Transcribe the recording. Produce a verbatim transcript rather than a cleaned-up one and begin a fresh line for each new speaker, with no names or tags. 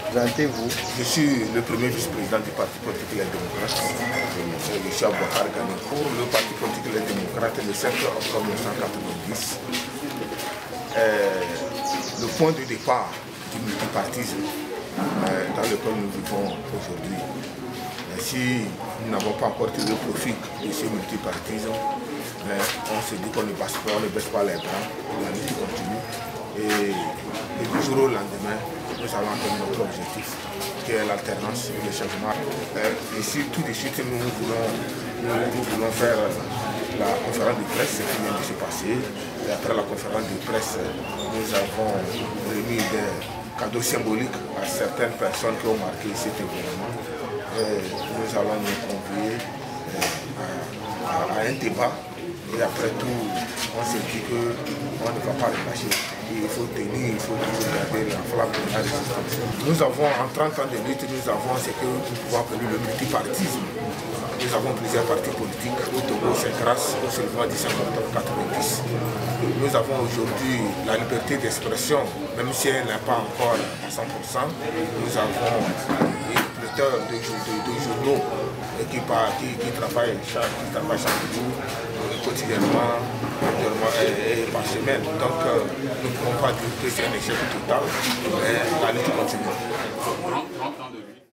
Présentez-vous.
Je suis le premier vice-président du Parti politique Les Démocrates. Je suis Aboubacar Gani pour le Parti politique Les Démocrates le cinq octobre mille neuf cent quatre-vingt-dix. Euh, le point de départ du multipartisme euh, dans lequel nous vivons aujourd'hui. Si nous n'avons pas encore tiré le profit de ce multipartisme, mais on se dit qu'on ne baisse pas, on ne baisse pas les bras, la lutte continue. Et, et du jour au lendemain, nous avons atteint notre objectif, qui est l'alternance et le changement. Et ici, tout de suite, nous voulons, nous, nous voulons faire la conférence de presse qui vient de se passer. Et après la conférence de presse, nous avons remis des cadeaux symboliques à certaines personnes qui ont marqué cet événement. Et nous allons nous convier à, à, à un débat. Et après tout, on se dit qu'on ne va pas relâcher. Il faut tenir, il faut toujours garder la flamme de la résistance. Nous avons, en trente ans de lutte, nous avons ce que nous pouvons appeler le multipartisme. Nous avons plusieurs partis politiques. Au Togo, c'est grâce au soulèvement du cinq octobre mille neuf cent quatre-vingt-dix. Nous avons aujourd'hui la liberté d'expression, même si elle n'est pas encore à cent pour cent. Nous avons de, de, de journaux qui, qui, qui, travaillent chaque, qui travaillent chaque jour, quotidiennement, et, et par semaine. Donc euh, nous ne pouvons pas dire que c'est un échec total, mais la lutte continue.